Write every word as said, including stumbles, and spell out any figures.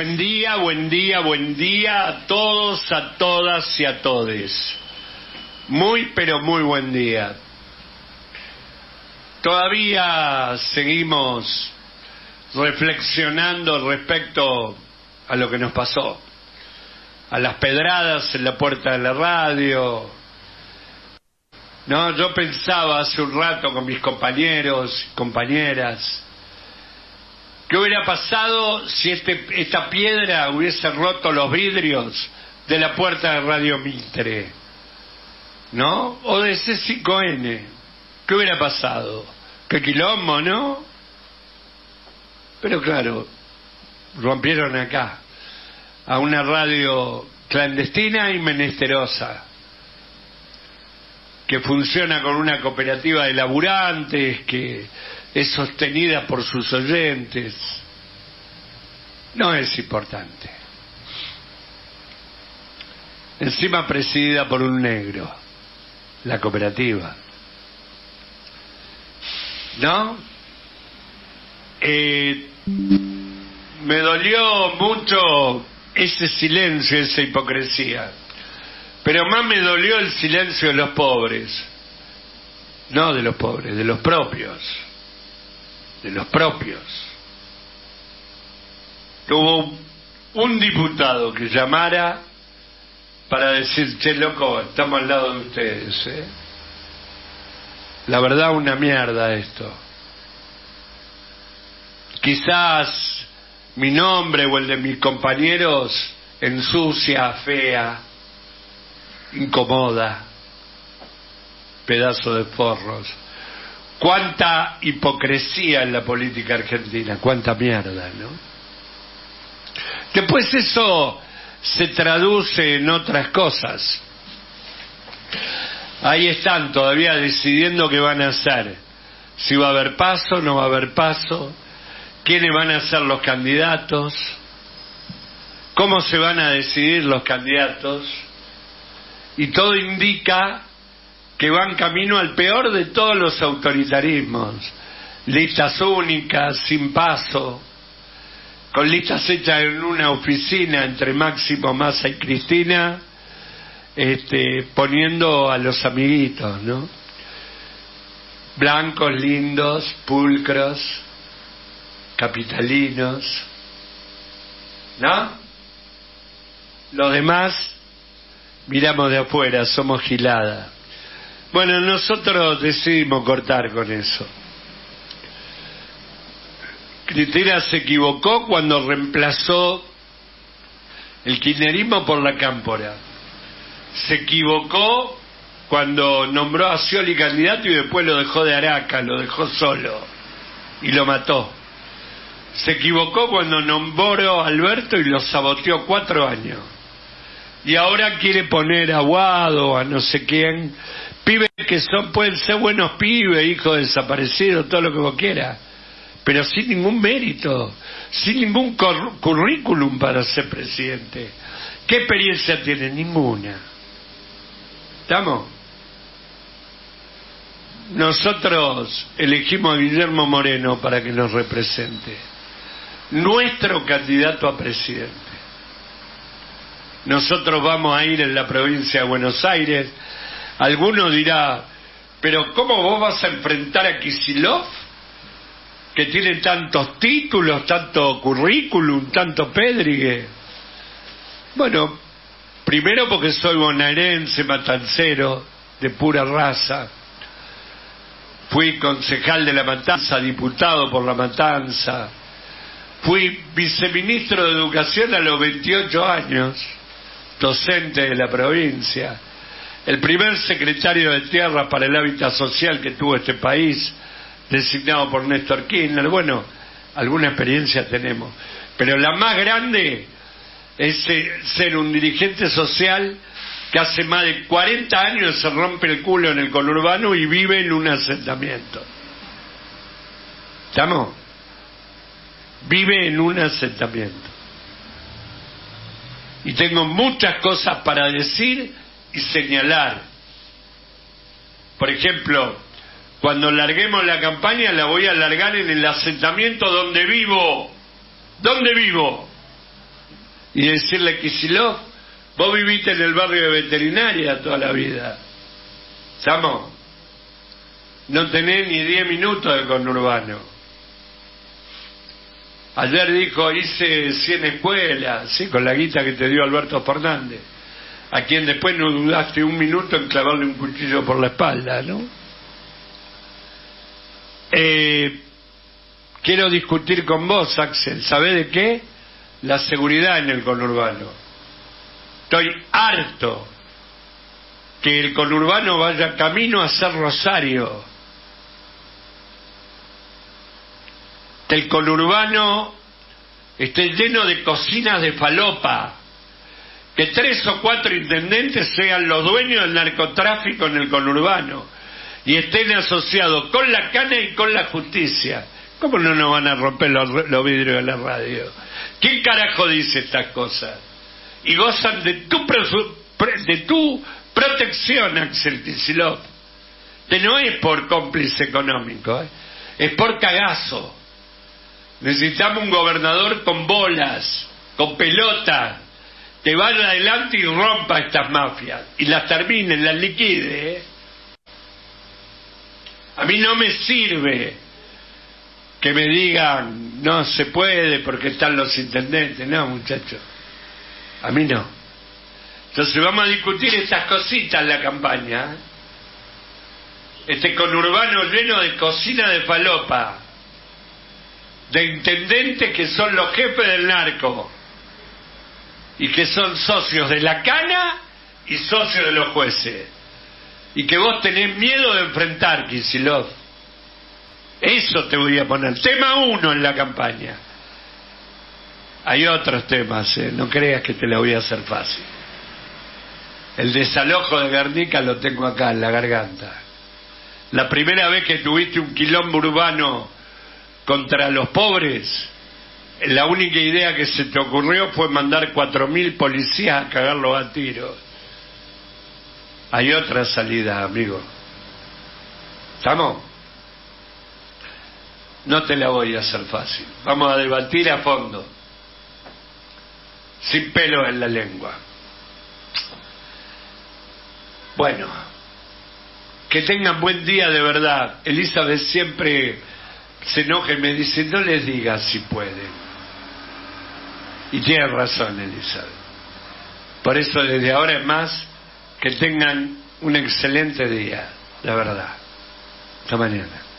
Buen día, buen día, buen día a todos, a todas y a todes. Muy, pero muy buen día. Todavía seguimos reflexionando respecto a lo que nos pasó, a las pedradas en la puerta de la radio. No, yo pensaba hace un rato con mis compañeros y compañeras, ¿qué hubiera pasado si este, esta piedra hubiese roto los vidrios de la puerta de Radio Mitre? ¿No? O de C cinco N. ¿Qué hubiera pasado? ¡Qué quilombo!, ¿no? Pero claro, rompieron acá, a una radio clandestina y menesterosa, que funciona con una cooperativa de laburantes, que es sostenida por sus oyentes. No es importante. Encima presidida por un negro, la cooperativa. ¿No? Eh, me dolió mucho ese silencio, esa hipocresía. Pero más me dolió el silencio de los pobres. No de los pobres, de los propios. De los propios. Hubo un diputado que llamara para decir, che, loco, estamos al lado de ustedes, ¿eh? La verdad, una mierda esto. Quizás mi nombre o el de mis compañeros ensucia, fea, incomoda, pedazo de forros. Cuánta hipocresía en la política argentina, cuánta mierda, ¿no? Después eso se traduce en otras cosas. Ahí están todavía decidiendo qué van a hacer, si va a haber paso, no va a haber paso, quiénes van a ser los candidatos, cómo se van a decidir los candidatos, y todo indica que van camino al peor de todos los autoritarismos: listas únicas, sin paso, con listas hechas en una oficina entre Máximo, Massa y Cristina, este, poniendo a los amiguitos, ¿no? Blancos, lindos, pulcros, capitalinos, ¿no? Los demás miramos de afuera, somos gilada. Bueno, nosotros decidimos cortar con eso. Cristina se equivocó cuando reemplazó el kirchnerismo por la cámpora. Se equivocó cuando nombró a Scioli candidato y después lo dejó de Araca, lo dejó solo y lo mató. Se equivocó cuando nombró a Alberto y lo saboteó cuatro años. Y ahora quiere poner a Guado, a no sé quién, pibes que son, pueden ser buenos pibes, hijos desaparecidos, todo lo que vos quieras, pero sin ningún mérito, sin ningún currículum para ser presidente. ¿Qué experiencia tiene? Ninguna. ¿Estamos? Nosotros elegimos a Guillermo Moreno para que nos represente, nuestro candidato a presidente. Nosotros vamos a ir en la provincia de Buenos Aires. Alguno dirá, pero ¿cómo vos vas a enfrentar a Kicillof, que tiene tantos títulos, tanto currículum, tanto pédrigue? Bueno, primero porque soy bonaerense, matancero, de pura raza. Fui concejal de La Matanza, diputado por La Matanza. Fui viceministro de Educación a los veintiocho años, docente de la provincia. El primer secretario de Tierra para el Hábitat Social que tuvo este país, designado por Néstor Kirchner. Bueno, alguna experiencia tenemos, pero la más grande es ser un dirigente social que hace más de cuarenta años se rompe el culo en el conurbano y vive en un asentamiento. ¿Estamos? Vive en un asentamiento. Y tengo muchas cosas para decir y señalar. Por ejemplo, cuando larguemos la campaña la voy a largar en el asentamiento donde vivo. ¿Dónde vivo? y decirle: Kicillof, vos viviste en el barrio de Veterinaria toda la vida, ¿Samo? No tenés ni diez minutos de conurbano. Ayer dijo: hice cien escuelas, sí, con la guita que te dio Alberto Fernández, a quien después no dudaste un minuto en clavarle un cuchillo por la espalda, ¿no? Eh, quiero discutir con vos, Axel, ¿sabés de qué? La seguridad en el conurbano. Estoy harto que el conurbano vaya camino a ser Rosario, que el conurbano esté lleno de cocinas de falopa, que tres o cuatro intendentes sean los dueños del narcotráfico en el conurbano y estén asociados con la cana y con la justicia. ¿Cómo no nos van a romper los, los vidrios de la radio? ¿Quién carajo dice estas cosas? Y gozan de tu, de tu protección, Axel Kicillof, que no es por cómplice económico, ¿eh? Es por cagazo. Necesitamos un gobernador con bolas, con pelota, que vaya adelante y rompa estas mafias y las termine, las liquide, ¿eh? A mí no me sirve que me digan: no se puede porque están los intendentes. No, muchachos, a mí no. Entonces vamos a discutir estas cositas en la campaña, ¿eh? Este conurbano lleno de cocina de falopa, de intendentes que son los jefes del narco y que son socios de la cana y socios de los jueces, y que vos tenés miedo de enfrentar, Kicillof. Eso te voy a poner tema uno en la campaña. Hay otros temas, ¿eh? No creas que te la voy a hacer fácil. El desalojo de Guernica lo tengo acá en la garganta. La primera vez que tuviste un quilombo urbano contra los pobres, la única idea que se te ocurrió fue mandar cuatro mil policías a cagarlos a tiros. Hay otra salida, amigo. ¿Estamos? No te la voy a hacer fácil. Vamos a debatir a fondo, sin pelo en la lengua. Bueno, que tengan buen día de verdad. Elizabeth siempre se enoja y me dice: no les digas si pueden. Y tiene razón, Elizabeth. Por eso desde ahora en más, que tengan un excelente día, la verdad. Hasta mañana.